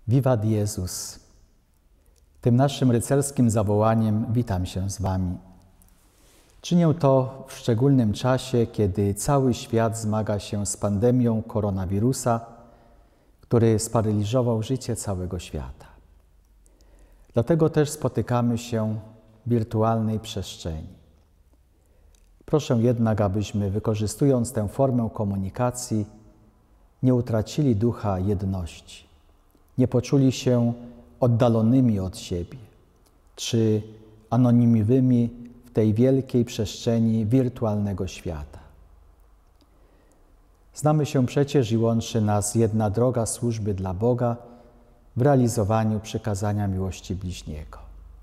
Wiwat Jezus! Tym naszym rycerskim zawołaniem witam się z Wami. Czynię to w szczególnym czasie, kiedy cały świat zmaga się z pandemią koronawirusa, który sparaliżował życie całego świata. Dlatego też spotykamy się w wirtualnej przestrzeni. Proszę jednak, abyśmy, wykorzystując tę formę komunikacji, nie utracili ducha jedności, nie poczuli się oddalonymi od siebie czy anonimowymi w tej wielkiej przestrzeni wirtualnego świata. Znamy się przecież i łączy nas jedna droga służby dla Boga w realizowaniu przykazania miłości bliźniego.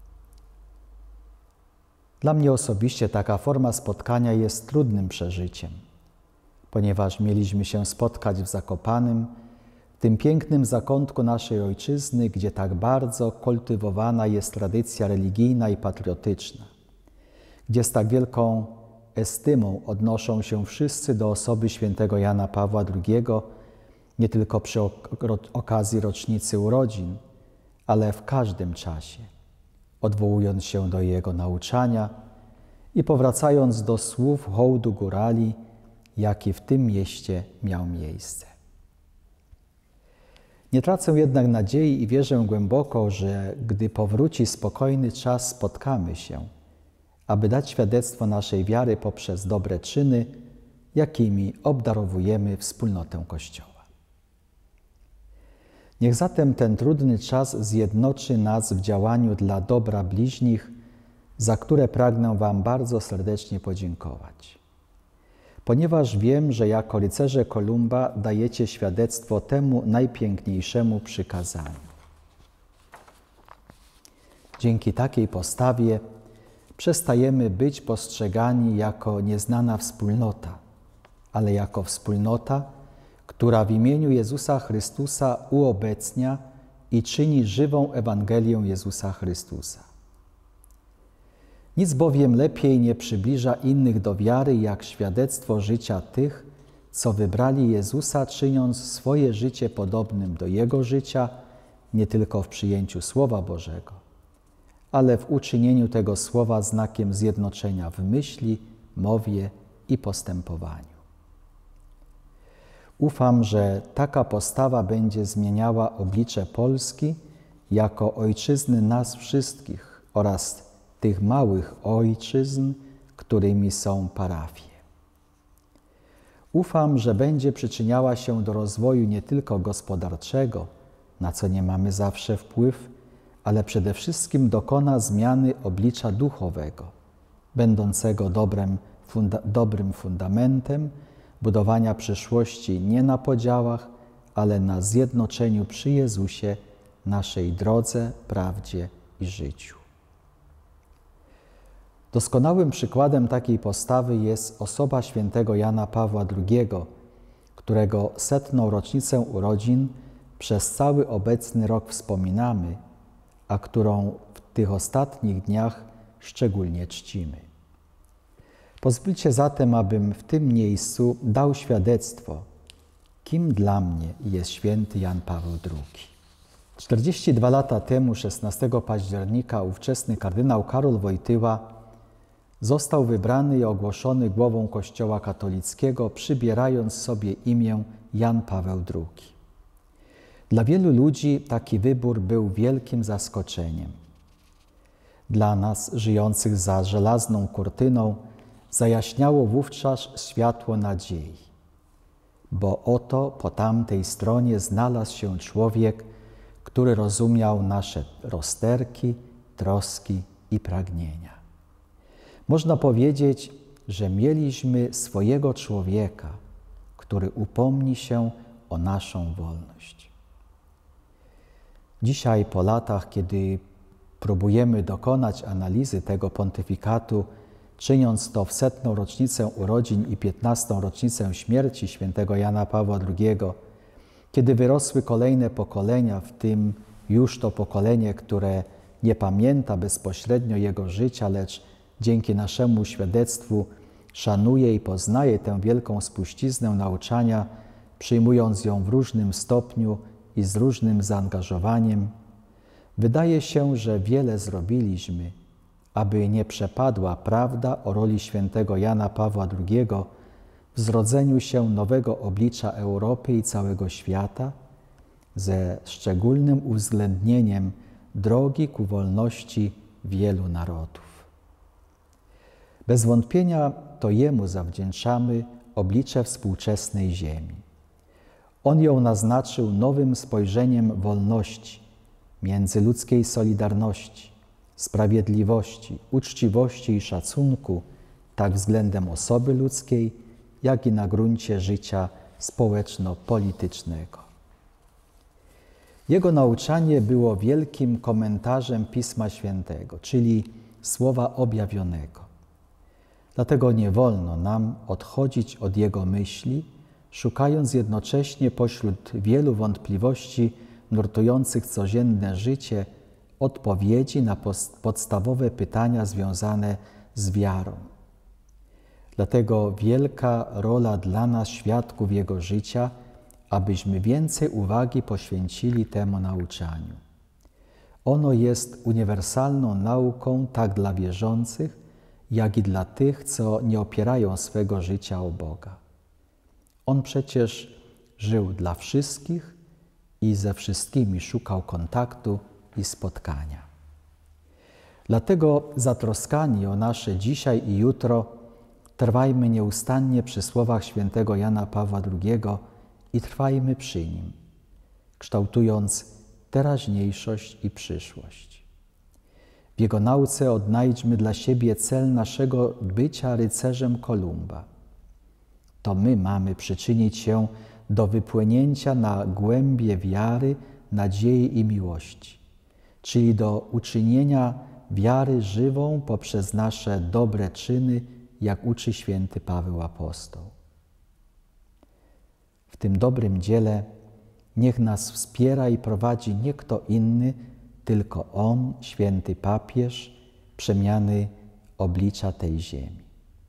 Dla mnie osobiście taka forma spotkania jest trudnym przeżyciem, ponieważ mieliśmy się spotkać w Zakopanem, w tym pięknym zakątku naszej ojczyzny, gdzie tak bardzo kultywowana jest tradycja religijna i patriotyczna, gdzie z tak wielką estymą odnoszą się wszyscy do osoby świętego Jana Pawła II, nie tylko przy okazji rocznicy urodzin, ale w każdym czasie, odwołując się do jego nauczania i powracając do słów hołdu górali, jaki w tym mieście miał miejsce. Nie tracę jednak nadziei i wierzę głęboko, że gdy powróci spokojny czas, spotkamy się, aby dać świadectwo naszej wiary poprzez dobre czyny, jakimi obdarowujemy wspólnotę Kościoła. Niech zatem ten trudny czas zjednoczy nas w działaniu dla dobra bliźnich, za które pragnę Wam bardzo serdecznie podziękować. Ponieważ wiem, że jako rycerze Kolumba dajecie świadectwo temu najpiękniejszemu przykazaniu. Dzięki takiej postawie przestajemy być postrzegani jako nieznana wspólnota, ale jako wspólnota, która w imieniu Jezusa Chrystusa uobecnia i czyni żywą Ewangelię Jezusa Chrystusa. Nic bowiem lepiej nie przybliża innych do wiary, jak świadectwo życia tych, co wybrali Jezusa, czyniąc swoje życie podobnym do Jego życia, nie tylko w przyjęciu Słowa Bożego, ale w uczynieniu tego Słowa znakiem zjednoczenia w myśli, mowie i postępowaniu. Ufam, że taka postawa będzie zmieniała oblicze Polski jako ojczyzny nas wszystkich oraz tych małych ojczyzn, którymi są parafie. Ufam, że będzie przyczyniała się do rozwoju nie tylko gospodarczego, na co nie mamy zawsze wpływ, ale przede wszystkim dokona zmiany oblicza duchowego, będącego dobrym fundamentem budowania przyszłości nie na podziałach, ale na zjednoczeniu przy Jezusie, naszej drodze, prawdzie i życiu. Doskonałym przykładem takiej postawy jest osoba świętego Jana Pawła II, którego 100. rocznicę urodzin przez cały obecny rok wspominamy, a którą w tych ostatnich dniach szczególnie czcimy. Pozwólcie zatem, abym w tym miejscu dał świadectwo, kim dla mnie jest święty Jan Paweł II. 42 lata temu, 16 października, ówczesny kardynał Karol Wojtyła został wybrany i ogłoszony głową Kościoła katolickiego, przybierając sobie imię Jan Paweł II. Dla wielu ludzi taki wybór był wielkim zaskoczeniem. Dla nas, żyjących za żelazną kurtyną, zajaśniało wówczas światło nadziei, bo oto po tamtej stronie znalazł się człowiek, który rozumiał nasze rozterki, troski i pragnienia. Można powiedzieć, że mieliśmy swojego człowieka, który upomni się o naszą wolność. Dzisiaj, po latach, kiedy próbujemy dokonać analizy tego pontyfikatu, czyniąc to w 100. rocznicę urodzin i 15. rocznicę śmierci świętego Jana Pawła II, kiedy wyrosły kolejne pokolenia, w tym już to pokolenie, które nie pamięta bezpośrednio jego życia, lecz dzięki naszemu świadectwu szanuje i poznaje tę wielką spuściznę nauczania, przyjmując ją w różnym stopniu i z różnym zaangażowaniem, wydaje się, że wiele zrobiliśmy, aby nie przepadła prawda o roli świętego Jana Pawła II w zrodzeniu się nowego oblicza Europy i całego świata, ze szczególnym uwzględnieniem drogi ku wolności wielu narodów. Bez wątpienia to Jemu zawdzięczamy oblicze współczesnej ziemi. On ją naznaczył nowym spojrzeniem wolności, międzyludzkiej solidarności, sprawiedliwości, uczciwości i szacunku, tak względem osoby ludzkiej, jak i na gruncie życia społeczno-politycznego. Jego nauczanie było wielkim komentarzem Pisma Świętego, czyli Słowa Objawionego. Dlatego nie wolno nam odchodzić od Jego myśli, szukając jednocześnie pośród wielu wątpliwości nurtujących codzienne życie odpowiedzi na podstawowe pytania związane z wiarą. Dlatego wielka rola dla nas, świadków Jego życia, abyśmy więcej uwagi poświęcili temu nauczaniu. Ono jest uniwersalną nauką tak dla wierzących, jak i dla tych, co nie opierają swego życia o Boga. On przecież żył dla wszystkich i ze wszystkimi szukał kontaktu i spotkania. Dlatego zatroskani o nasze dzisiaj i jutro trwajmy nieustannie przy słowach świętego Jana Pawła II i trwajmy przy nim, kształtując teraźniejszość i przyszłość. W jego nauce odnajdźmy dla siebie cel naszego bycia rycerzem Kolumba. To my mamy przyczynić się do wypłynięcia na głębie wiary, nadziei i miłości, czyli do uczynienia wiary żywą poprzez nasze dobre czyny, jak uczy święty Paweł Apostoł. W tym dobrym dziele niech nas wspiera i prowadzi nie kto inny, tylko On, święty papież, przemiany oblicza tej ziemi.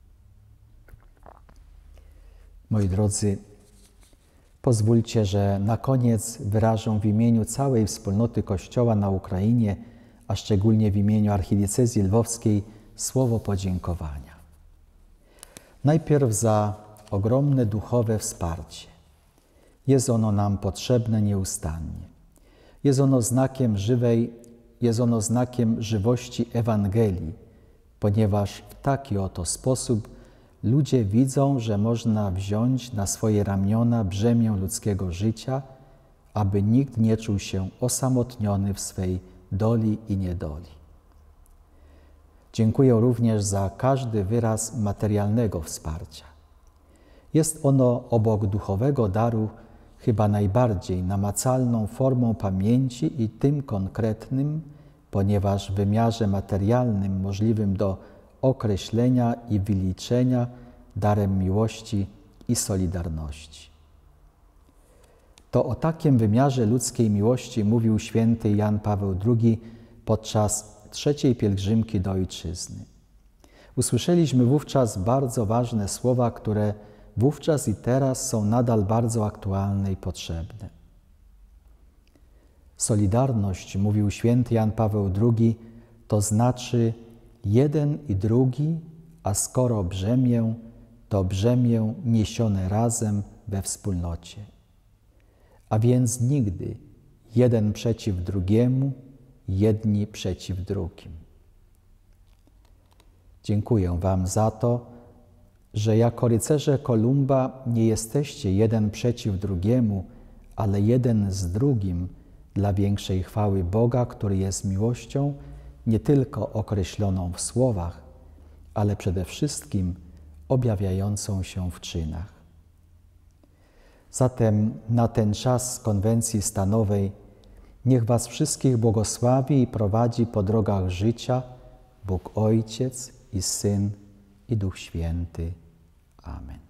Moi drodzy, pozwólcie, że na koniec wyrażę w imieniu całej wspólnoty Kościoła na Ukrainie, a szczególnie w imieniu archidiecezji lwowskiej, słowo podziękowania. Najpierw za ogromne duchowe wsparcie. Jest ono nam potrzebne nieustannie. Jest ono znakiem żywości Ewangelii, ponieważ w taki oto sposób ludzie widzą, że można wziąć na swoje ramiona brzemię ludzkiego życia, aby nikt nie czuł się osamotniony w swej doli i niedoli. Dziękuję również za każdy wyraz materialnego wsparcia. Jest ono obok duchowego daru chyba najbardziej namacalną formą pamięci i tym konkretnym, ponieważ w wymiarze materialnym możliwym do określenia i wyliczenia darem miłości i solidarności. To o takim wymiarze ludzkiej miłości mówił święty Jan Paweł II podczas trzeciej pielgrzymki do Ojczyzny. Usłyszeliśmy wówczas bardzo ważne słowa, które wówczas i teraz są nadal bardzo aktualne i potrzebne. Solidarność, mówił święty Jan Paweł II, to znaczy jeden i drugi, a skoro brzemię, to brzemię niesione razem we wspólnocie. A więc nigdy jeden przeciw drugiemu, jedni przeciw drugim. Dziękuję Wam za to, że jako rycerze Kolumba nie jesteście jeden przeciw drugiemu, ale jeden z drugim dla większej chwały Boga, który jest miłością nie tylko określoną w słowach, ale przede wszystkim objawiającą się w czynach. Zatem na ten czas konwencji stanowej niech Was wszystkich błogosławi i prowadzi po drogach życia Bóg Ojciec i Syn i Duch Święty. Amen.